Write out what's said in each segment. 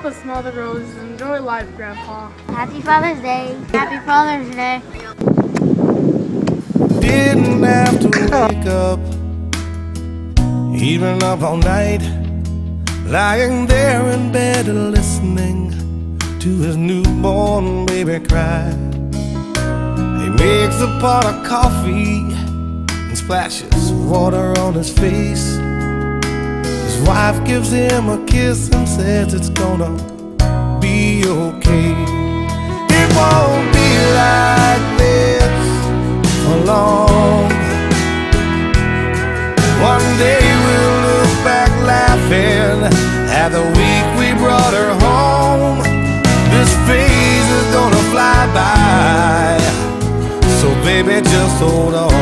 Stop and smell the roses. Enjoy life, Grandpa. Happy Father's Day. Happy Father's Day. Didn't have to wake up, even up all night, lying there in bed listening to his newborn baby cry. He makes a pot of coffee and splashes water on his face. His wife gives him a kiss and says it's gonna be okay. It won't be like this for long. One day we'll look back laughing at the week we brought her home. This phase is gonna fly by, so baby just hold on.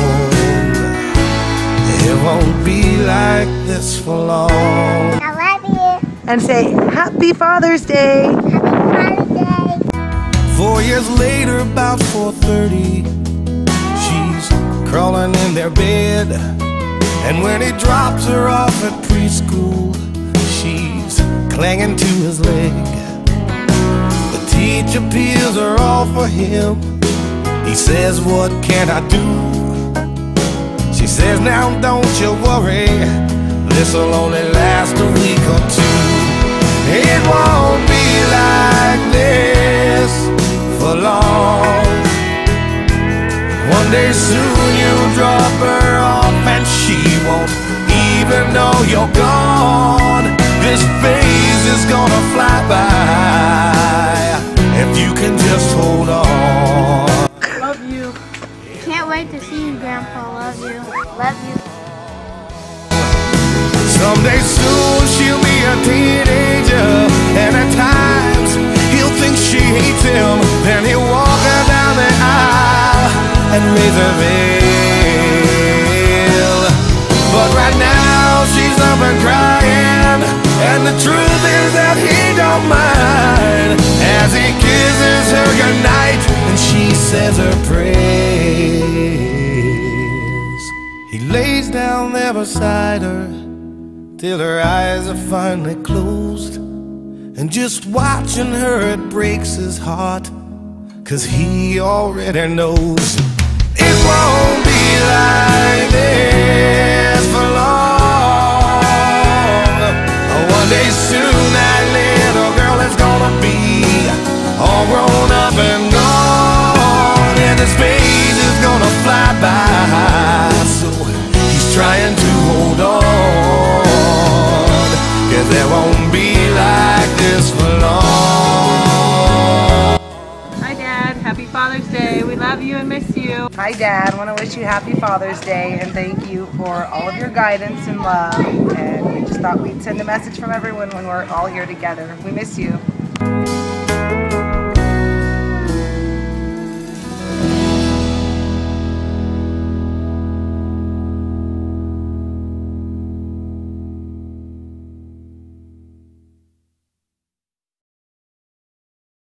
It won't be like this for long. I love you. And say, Happy Father's Day. Happy Father's Day. 4 years later, about 4:30, she's crawling in their bed. And when he drops her off at preschool, she's clinging to his leg. The teacher peels her off for him. He says, what can I do? She says, now don't you worry, this'll only last a week or two. It won't be like this for long. One day soon you'll drop her off and she won't even know you're gone. This phase is gonna fly by if you can just hold on. Love you. Can't wait to see you, Grandpa. Love you. Love you. Someday soon she'll be a teenager, and at times he'll think she hates him. Then he'll walk her down the aisle and raise her veil. But right now she's up and crying, and the truth is that he don't mind as he kisses her goodnight and she says her prayers. He lays down there beside her till her eyes are finally closed, and just watching her it breaks his heart, 'cause he already knows it won't be like this for long. One day soon that little girl is gonna be all grown up and gone, and this phase is gonna fly by, so he's trying to hold on, 'cause there won't be like this for long. Hi Dad, happy Father's Day. We love you and miss you. Hi, Dad. I want to wish you Happy Father's Day and thank you for all of your guidance and love. And we just thought we'd send a message from everyone when we're all here together. We miss you.